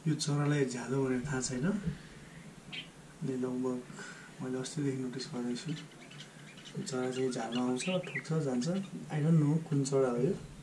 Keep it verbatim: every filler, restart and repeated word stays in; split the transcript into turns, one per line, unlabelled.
यो चरालाई झ्यालो भनेर थाहा छैन अनि लगभग मैले अस्तिदेखि नोटिस गर्दैछु चरा चाहिँ झ्यालो आउँछ ठोक्छ जान्छ आई डोन्ट नो कुन चरा हो यो